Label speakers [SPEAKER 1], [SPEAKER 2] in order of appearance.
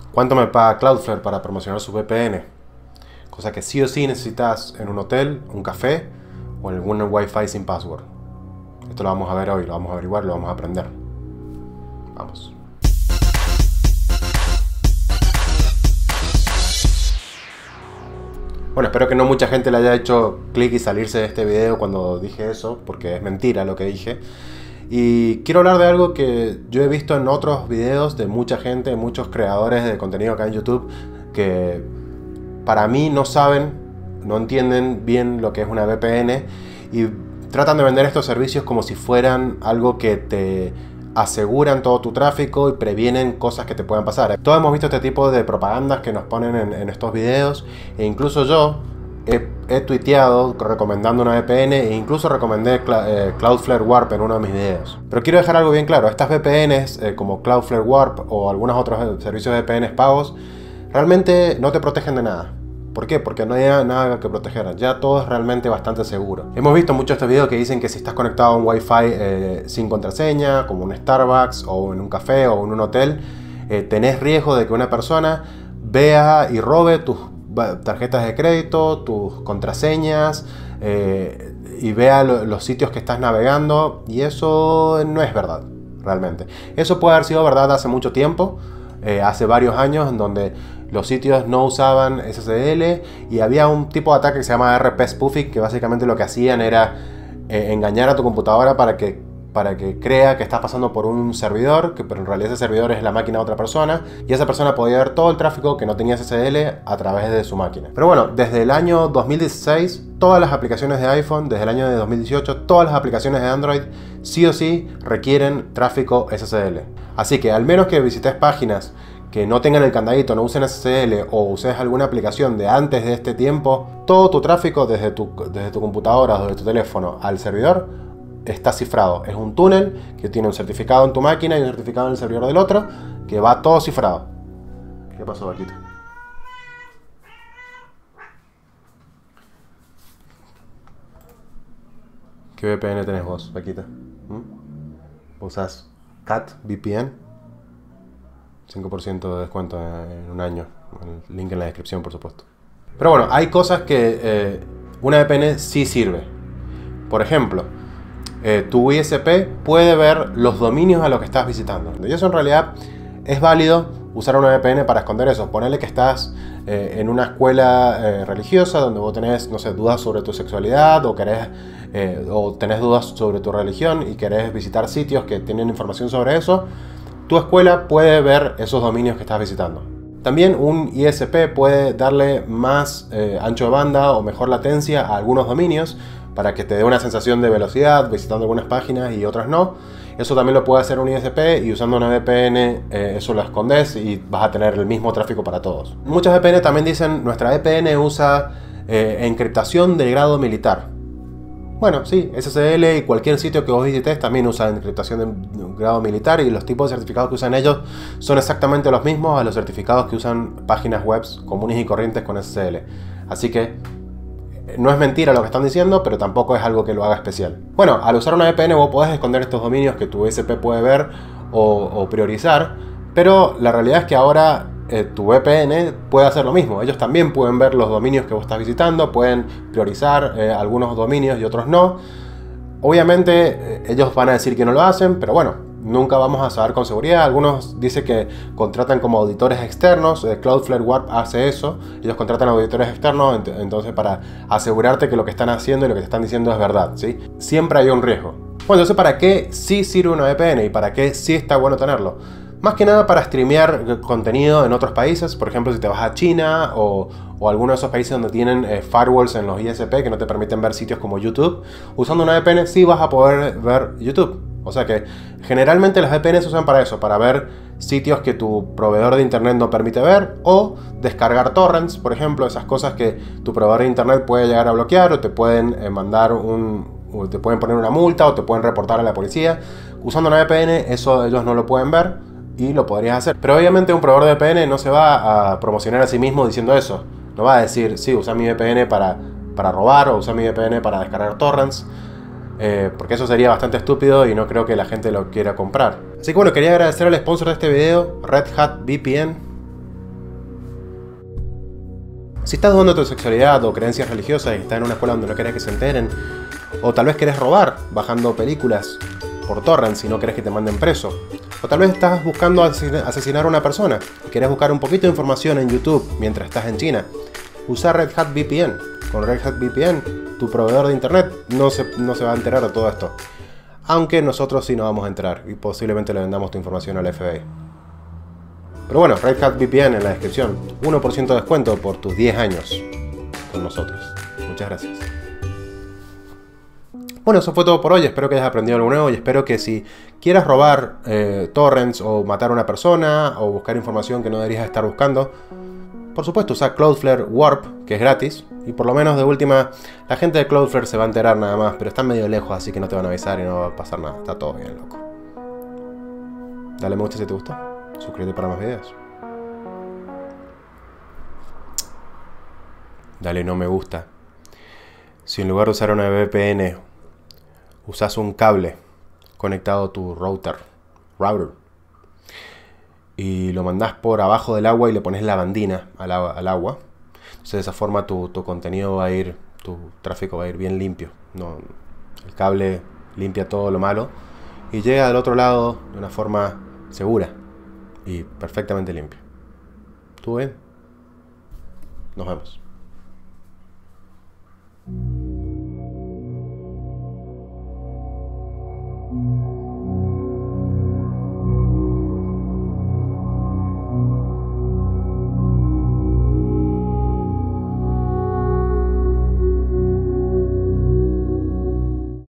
[SPEAKER 1] ¿Cuánto me paga Cloudflare para promocionar su VPN? Cosa que sí o sí necesitas en un hotel, un café o en algún Wi-Fi sin password. Esto lo vamos a ver hoy, lo vamos a averiguar, lo vamos a aprender. Vamos. Bueno, espero que no mucha gente le haya hecho clic y salirse de este video cuando dije eso, porque es mentira lo que dije. Y quiero hablar de algo que yo he visto en otros videos de mucha gente, muchos creadores de contenido acá en YouTube, que para mí no saben, no entienden bien lo que es una VPN y tratan de vender estos servicios como si fueran algo que te aseguran todo tu tráfico y previenen cosas que te puedan pasar. Todos hemos visto este tipo de propagandas que nos ponen en estos videos, e incluso yo he tuiteado recomendando una VPN e incluso recomendé Cloudflare Warp en uno de mis videos. Pero quiero dejar algo bien claro, estas VPNs como Cloudflare Warp o algunos otros servicios de VPNs pagos realmente no te protegen de nada. ¿Por qué? Porque no hay nada que proteger, ya todo es realmente bastante seguro. Hemos visto muchos estos videos que dicen que si estás conectado a un Wi-Fi sin contraseña, como un Starbucks o en un café o en un hotel, tenés riesgo de que una persona vea y robe tus tarjetas de crédito, tus contraseñas y vea los sitios que estás navegando, y eso no es verdad realmente. Eso puede haber sido verdad hace mucho tiempo, hace varios años, en donde los sitios no usaban SSL y había un tipo de ataque que se llama RP spoofing, que básicamente lo que hacían era engañar a tu computadora para que crea que estás pasando por un servidor, pero en realidad ese servidor es la máquina de otra persona, y esa persona podía ver todo el tráfico que no tenía SSL a través de su máquina. Pero bueno, desde el año 2016, todas las aplicaciones de iPhone, desde el año de 2018, todas las aplicaciones de Android sí o sí requieren tráfico SSL. Así que al menos que visites páginas que no tengan el candadito, no usen SSL o uses alguna aplicación de antes de este tiempo, todo tu tráfico desde tu computadora o desde tu teléfono al servidor está cifrado. Es un túnel que tiene un certificado en tu máquina y un certificado en el servidor del otro, que va todo cifrado. ¿Qué pasó, Vaquita? ¿Qué VPN tenés vos, Vaquita? ¿Usás Cat VPN? 5% de descuento en un año. El link en la descripción, por supuesto. Pero bueno, hay cosas que una VPN sí sirve. Por ejemplo, tu ISP puede ver los dominios a los que estás visitando. Y eso en realidad es válido, usar una VPN para esconder eso. Ponele que estás en una escuela religiosa donde vos tenés, no sé, dudas sobre tu sexualidad o tenés dudas sobre tu religión y querés visitar sitios que tienen información sobre eso. Tu escuela puede ver esos dominios que estás visitando. También un ISP puede darle más ancho de banda o mejor latencia a algunos dominios para que te dé una sensación de velocidad visitando algunas páginas y otras no. Eso también lo puede hacer un ISP, y usando una VPN eso lo escondes y vas a tener el mismo tráfico para todos. Muchas VPN también dicen nuestra VPN usa encriptación de grado militar. Bueno, sí, SSL y cualquier sitio que vos visites también usa encriptación de grado militar, y los tipos de certificados que usan ellos son exactamente los mismos a los certificados que usan páginas web comunes y corrientes con SSL. Así que no es mentira lo que están diciendo, pero tampoco es algo que lo haga especial. Bueno, al usar una VPN vos podés esconder estos dominios que tu ISP puede ver o priorizar, pero la realidad es que ahora tu VPN puede hacer lo mismo. Ellos también pueden ver los dominios que vos estás visitando, pueden priorizar algunos dominios y otros no. Obviamente ellos van a decir que no lo hacen, pero bueno, nunca vamos a saber con seguridad. Algunos dicen que contratan como auditores externos. Cloudflare Warp hace eso. Ellos contratan auditores externos, entonces para asegurarte que lo que están haciendo y lo que te están diciendo es verdad, ¿sí? Siempre hay un riesgo. Bueno, entonces, ¿para qué sí sirve una VPN y para qué sí está bueno tenerlo? Más que nada para streamear contenido en otros países. Por ejemplo, si te vas a China o alguno de esos países donde tienen firewalls en los ISP que no te permiten ver sitios como YouTube, usando una VPN sí vas a poder ver YouTube. O sea que generalmente las VPN se usan para eso, para ver sitios que tu proveedor de internet no permite ver, o descargar torrents, por ejemplo, esas cosas que tu proveedor de internet puede llegar a bloquear, o te pueden o te pueden poner una multa, o te pueden reportar a la policía. Usando una VPN eso ellos no lo pueden ver y lo podrías hacer. Pero obviamente un proveedor de VPN no se va a promocionar a sí mismo diciendo eso. No va a decir, sí, usa mi VPN para robar, o usa mi VPN para descargar torrents. Porque eso sería bastante estúpido y no creo que la gente lo quiera comprar. Así que bueno, quería agradecer al sponsor de este video, Red Hat VPN. Si estás dudando de tu sexualidad o creencias religiosas y estás en una escuela donde no querés que se enteren, o tal vez querés robar bajando películas por torrents y no querés que te manden preso, o tal vez estás buscando asesinar a una persona y querés buscar un poquito de información en YouTube mientras estás en China, usa Red Hat VPN. Con Red Hat VPN, tu proveedor de internet no se va a enterar de todo esto. Aunque nosotros sí nos vamos a enterar y posiblemente le vendamos tu información al FBI. Pero bueno, Red Hat VPN en la descripción. 1% de descuento por tus 10 años con nosotros. Muchas gracias. Bueno, eso fue todo por hoy. Espero que hayas aprendido algo nuevo y espero que si quieras robar torrents o matar a una persona o buscar información que no deberías estar buscando, por supuesto usa Cloudflare Warp, que es gratis. Y por lo menos de última, la gente de Cloudflare se va a enterar nada más, pero están medio lejos, así que no te van a avisar y no va a pasar nada. Está todo bien, loco. Dale me gusta si te gustó. Suscríbete para más videos. Dale no me gusta si en lugar de usar una VPN usas un cable conectado a tu router y lo mandás por abajo del agua y le pones lavandina al agua. Entonces de esa forma tu contenido va a ir, tu tráfico va a ir bien limpio. No, el cable limpia todo lo malo y llega del otro lado de una forma segura y perfectamente limpio. ¿Tú bien? Nos vemos.